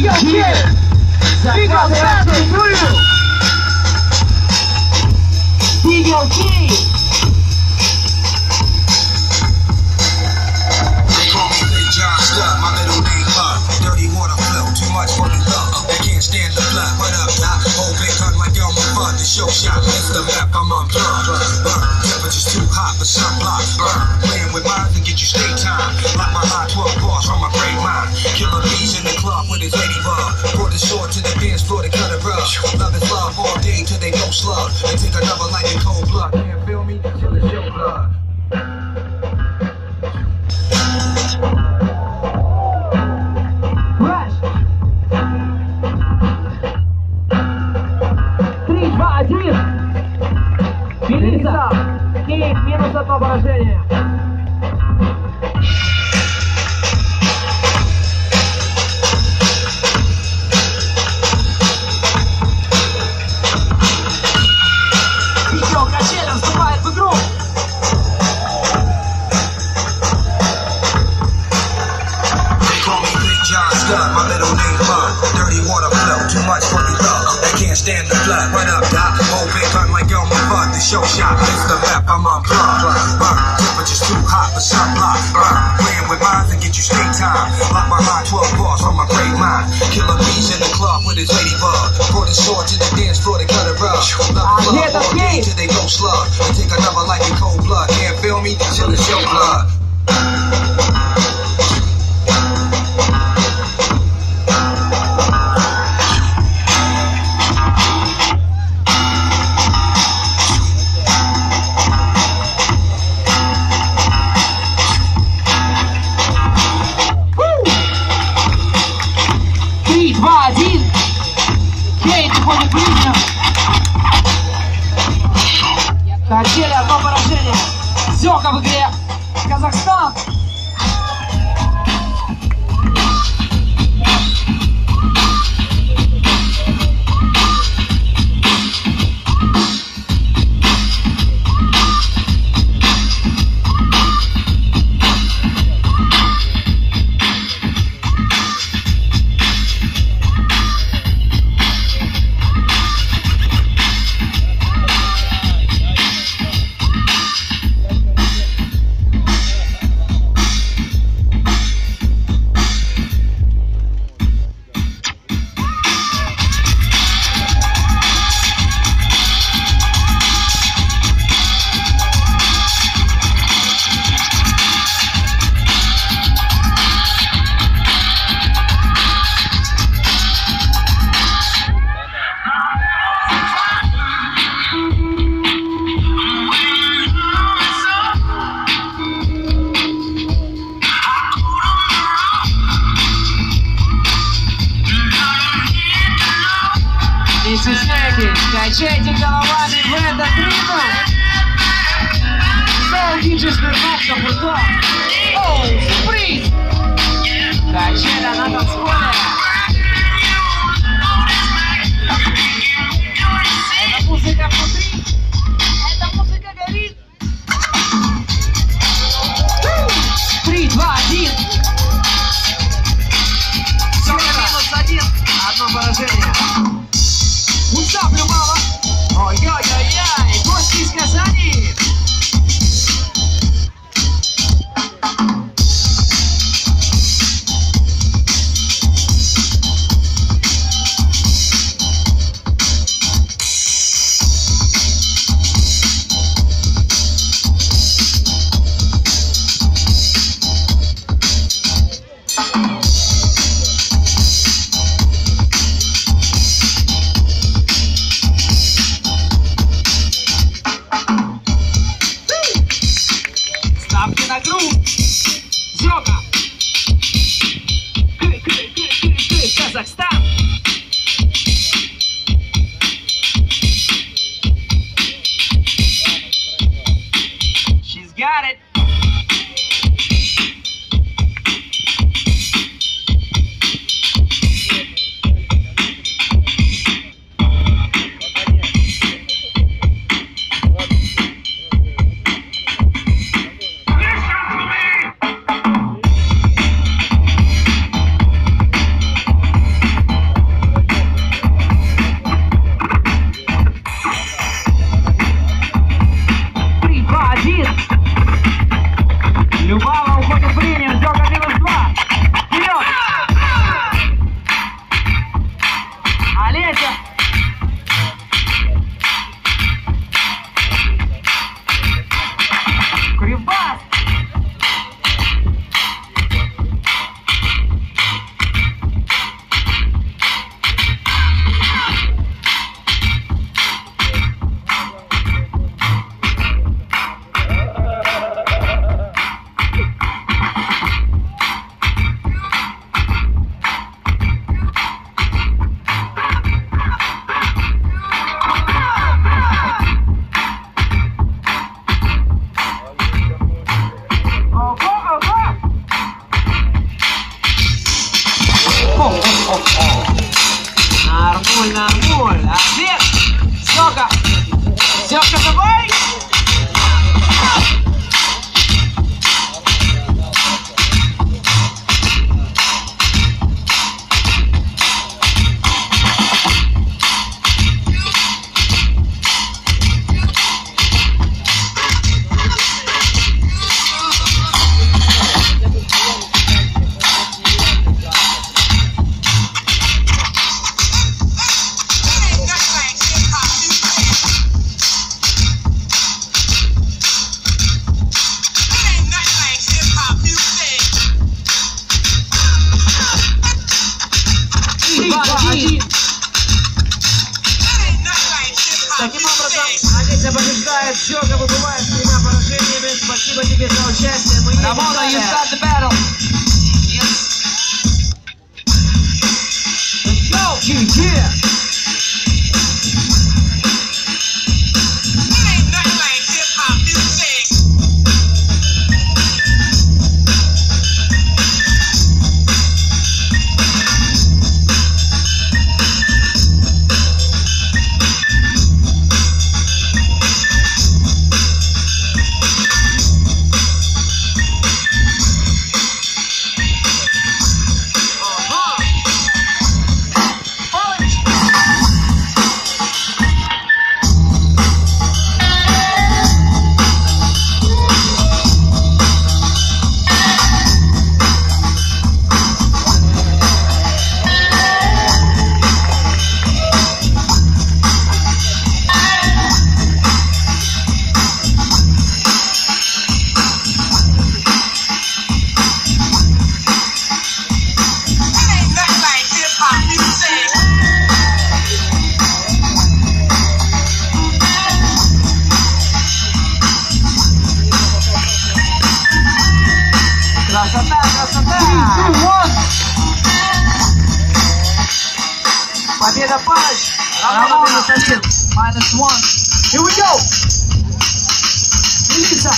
Show shot, it's the map, I'm unplugged. Temperature's too hot for sunblock. Playing with mines and get you stay time. Like my high 12 bars from my great mind. Killer bees in the club with his ladybug. Brought his sword to the dance floor to cut it rough. Love is love all day till they go slug. And take another life in cold blood. Can't feel me till it's your blood. Фелиса, Киев, минус одно поражение. Еще Качеля вступает в игру. My middle name Bud, dirty water flow, too much for you love. They can't stand the flood. What up, Doc? Whole big gun like Elmer Fudd. The show shot, it's the map, I'm unplugged. Temperature's too hot for sunblock. Playing with mines and get you straight time. Like my high 12 bars from my great mind. Killer bees in the club with his ladybug. Brought his sword to the dance floor to cut it rough. Love all day till they go slug. And take another life in cold blood. Can't feel me till it's your blood. Качели, одно поражение. Зёка в игре. Казахстан. Не стесняйтесь, качайте головами в этот ритм. Снова диджей свернул за пультом. Оу, сюрприз! Качеля на танцполе. Это музыка внутри. Эта музыка горит. 3, 2, 1. Все, -1. Одно поражение. Усаплю, мама! Ой-ой-ой-ой! Гости из Казани! Зёка! Казахстан! She's got it! Нормуль. Один. Сёка. Сёка, давай. Таким образом, Одесса побеждает, Сёка выбывает с тремя поражениями. Спасибо тебе за участие. Мы Рамона, you start the battle. Yes. Let's go. Yeah. Красота! 3, 2, 1! Победа Пач! Рамона -1. Here we go! Elisa!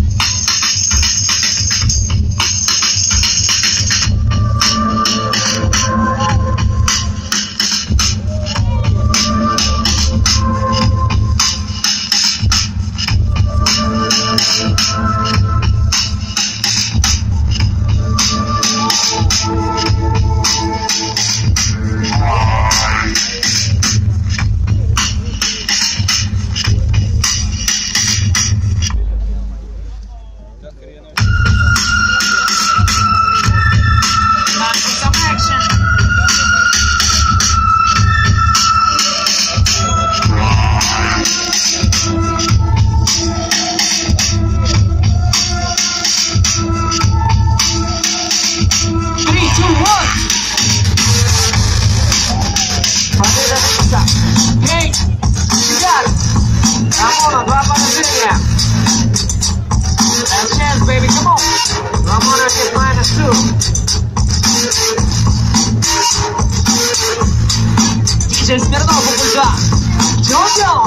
Рамона, 2 поражения. Last chance, baby, come on. Рамона is -2. DJ Смирнов у пульта. Что он делал?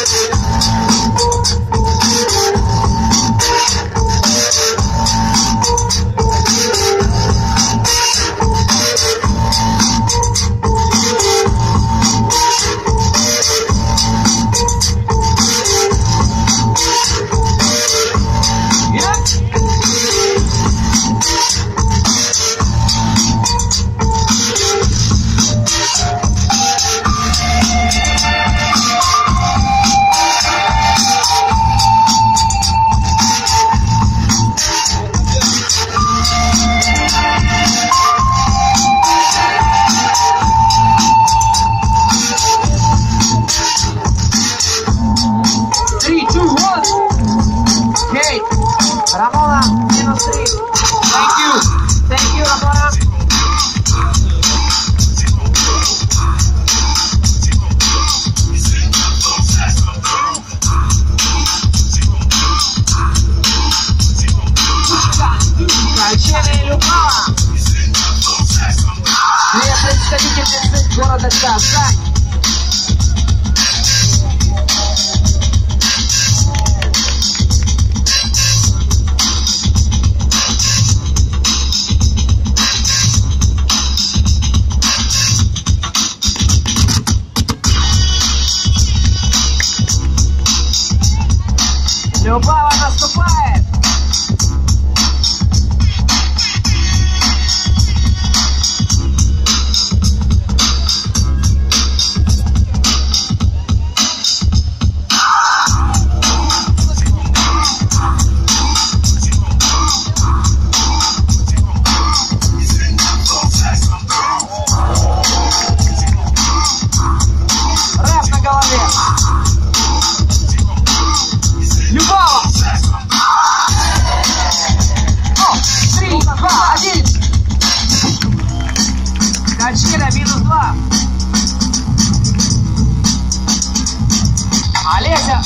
Рамона, -3. Thank you, Рамона. Качели Любава. Две представительницы города Казань. Любава наступает. Рэп на голове. Любава. 3, 2, 1. Качира -2. Олеся.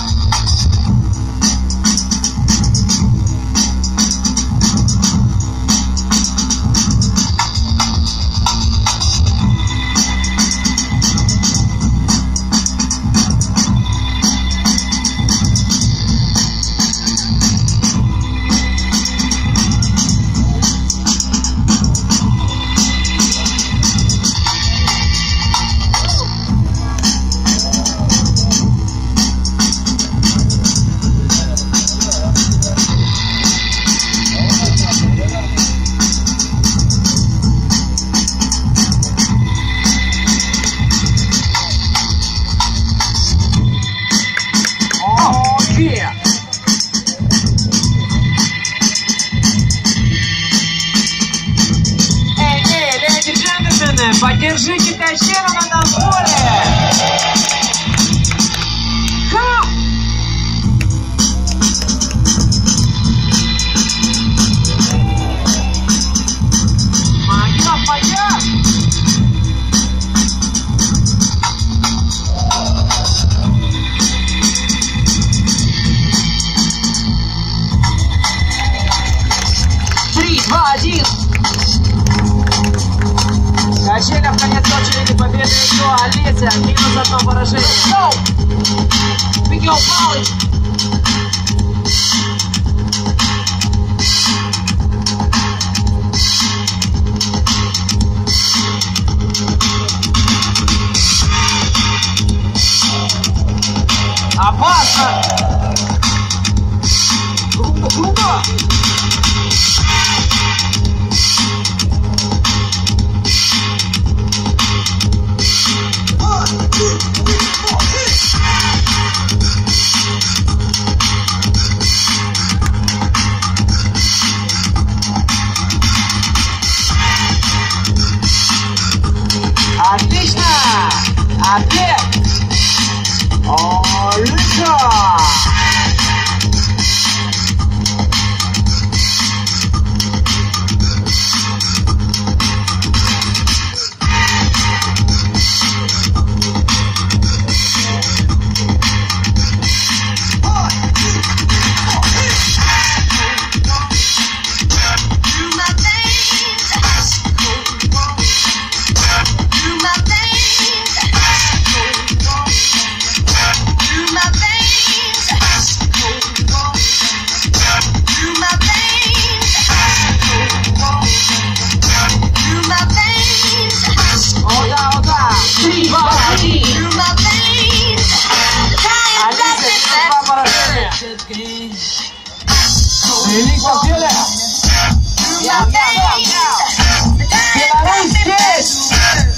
Поддержите Качиру на танцполе! Могила пойдет! Три, два, один! Качеля в конец очереди победы еще Олеся. -1 поражение. Go! Big Yo Polly. Опасно! Круто, круто! Отлично! Ответ! Отлично! Велик в деле! Беларусь здесь!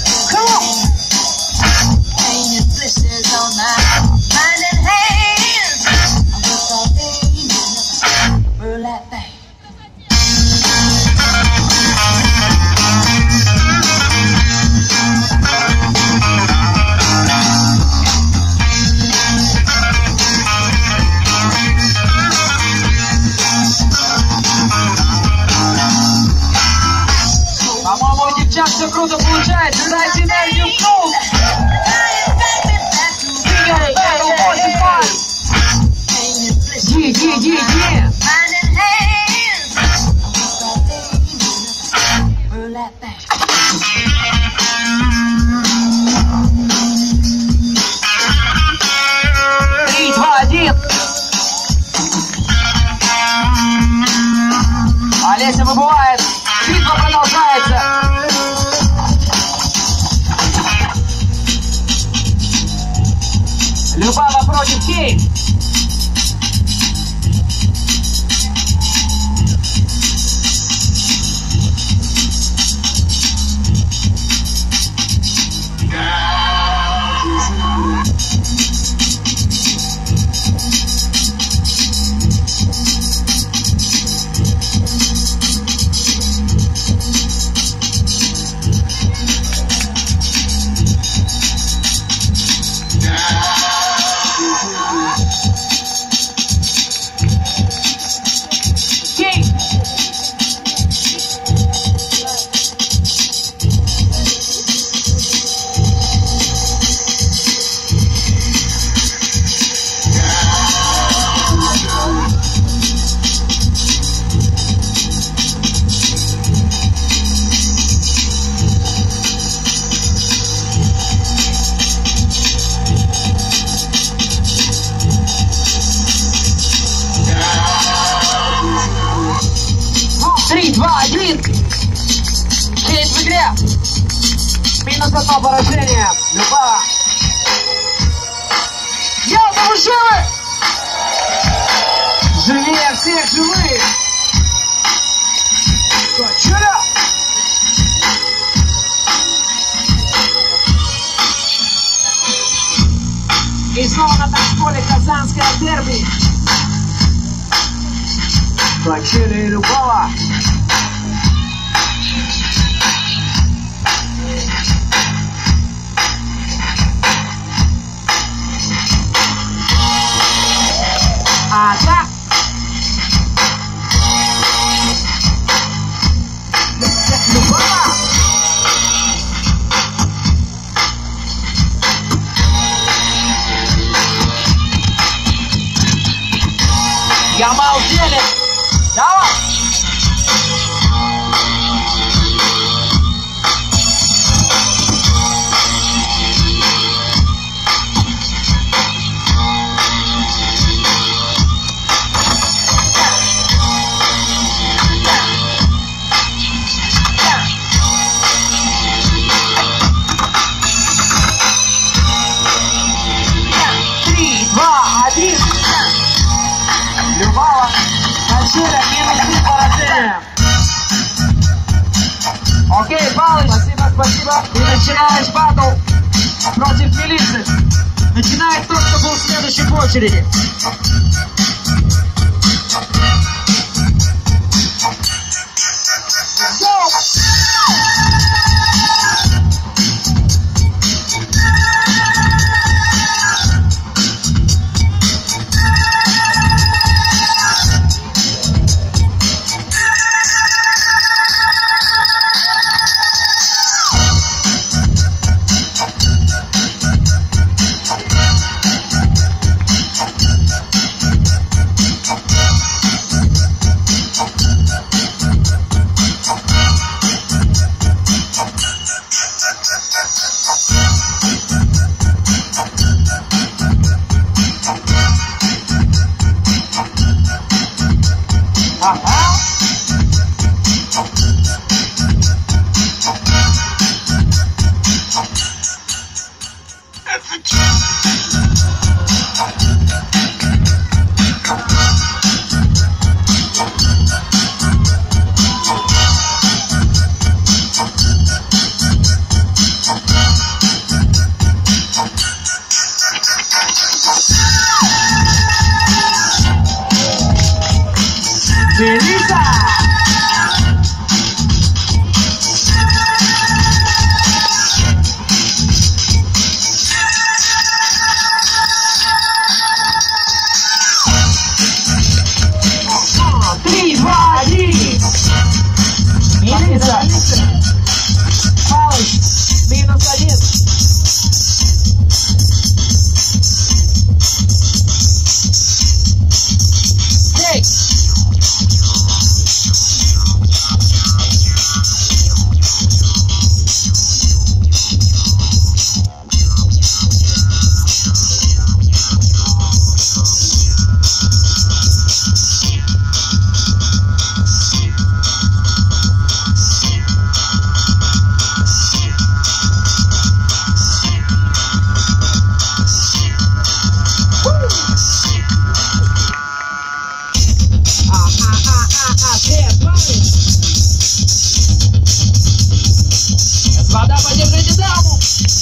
По-моему, у девчат все круто получается. Дайте энергию в клуб! Три, два, один. Олеся выбывает. Битва продолжается. Любава против Кейт. одно поражение. Любава. Ялта, вы живы? Живее всех живых. Чудо! И снова на танцполе казанское дерби. Кончили Любава. Ага. Любава. Ямал делит. Давай. Любава, Кончили, минус поражение. Окей, Палыч, спасибо. Ты начинаешь батл против милиции. Начинает тот, кто был следующий в очереди. Вода, подержите даму!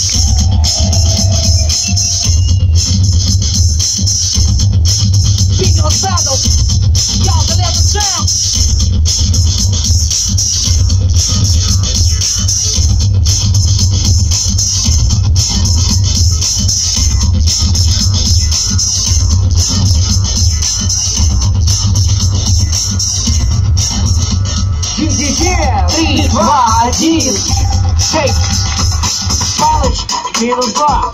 Пикал садл! Ялта лето джем! Три, два, один. Шейк. Палыч. Минус 2.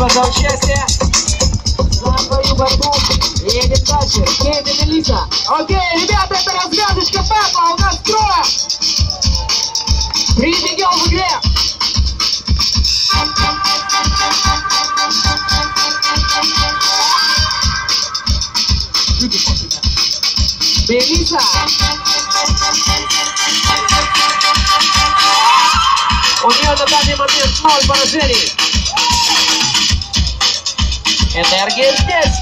Спасибо за участие. За свою борьбу. Едем дальше. Кейт и Мелисса. Окей, ребята, это развязочка пепла. У нас трое. Прибегал в игре. Мелисса. У нее на данный момент 0 поражений. Энергия здесь.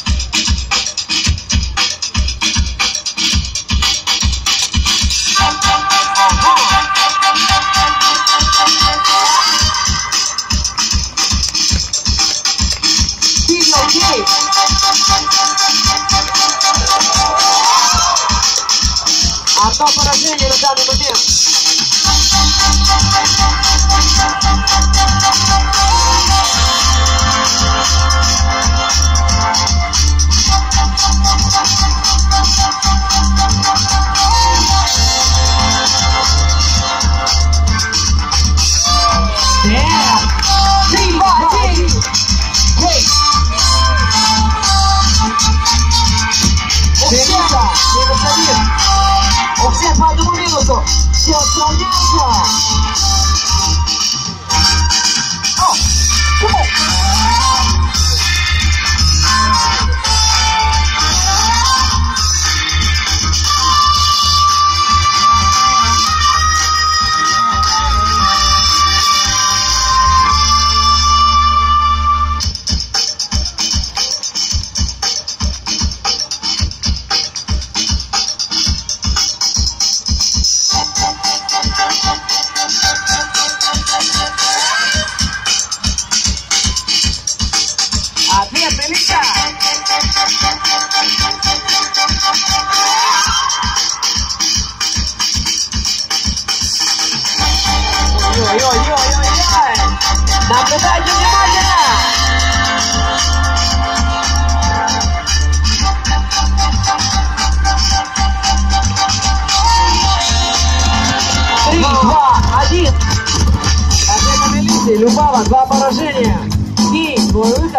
Окей. Одно поражение на данный момент. У всех по одному минусу. Все сравняются. Ответ, Мелисса! Ой-ой-ой-ой-ой! Наблюдайте внимательно! 3, 2, 1. Ответ Мелиссы, Любава, 2 поражения. И твой выход.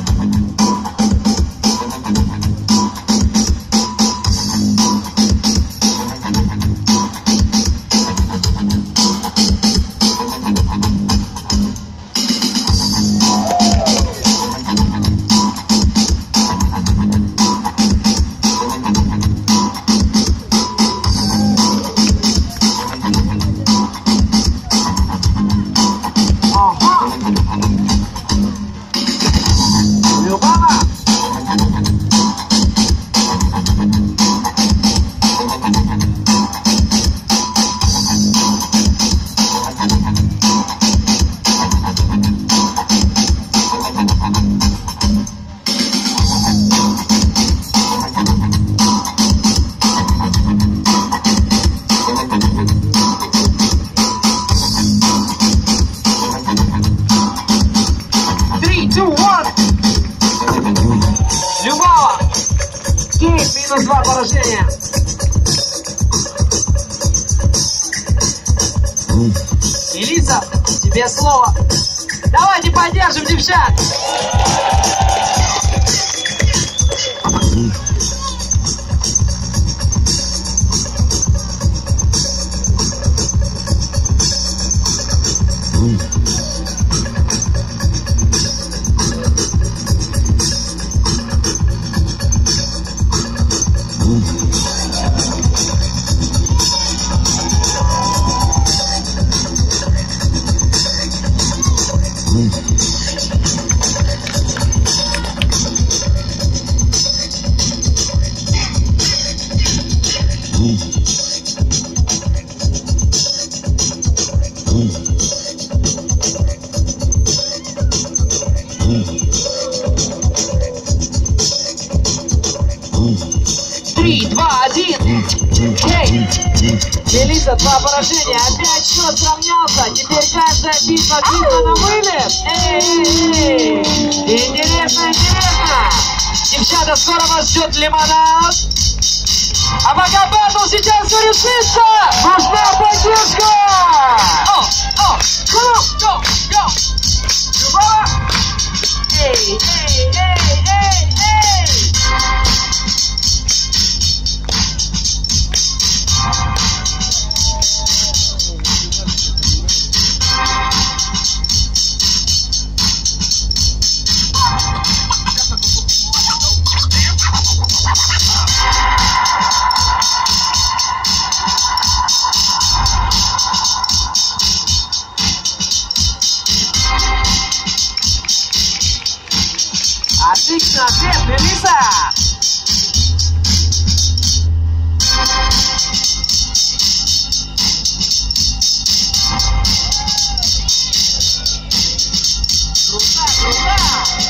Любава! Кейт, минус 2 поражения. Мелисса, тебе слово. Давайте поддержим девчат. Три, два, один. Мелисса, 2 поражения. Опять счет сравнялся. Теперь каждая битва на вылет. Интересно, интересно. Девчата, скоро вас ждет лимонад. А пока бэтл сейчас все решится. Нужна поддержка. Любава. Эй, эй, эй, эй, эй! Отлично, ответ, Мелисса! Круто, круто!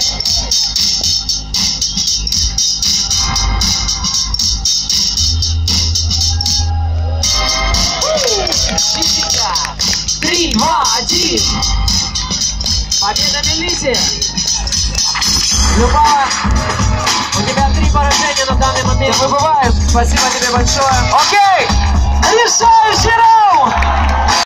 Отлично! 3, 2, 1! Победа Мелиссе! Любава, у тебя 3 поражения на данный момент. Выбываем. Спасибо тебе большое. Окей! Решающий